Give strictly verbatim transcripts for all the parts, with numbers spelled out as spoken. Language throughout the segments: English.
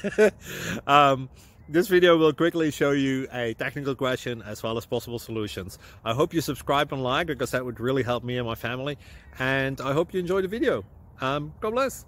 um, this video will quickly show you a technical question as well as possible solutions. I hope you subscribe and like, because that would really help me and my family. And I hope you enjoy the video. Um, God bless.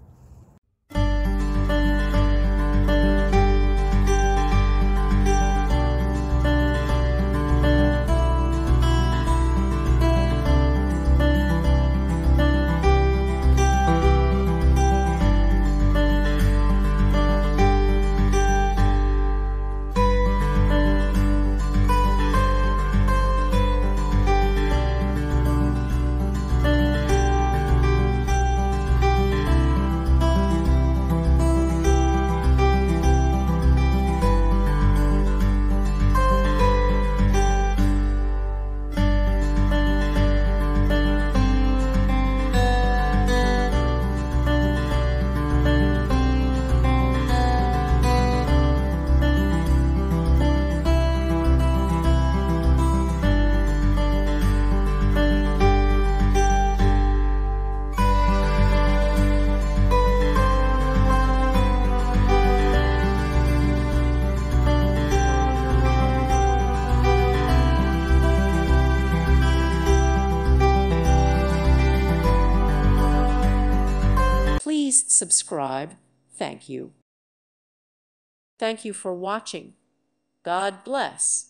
Please subscribe. Thank you. Thank you for watching. God bless.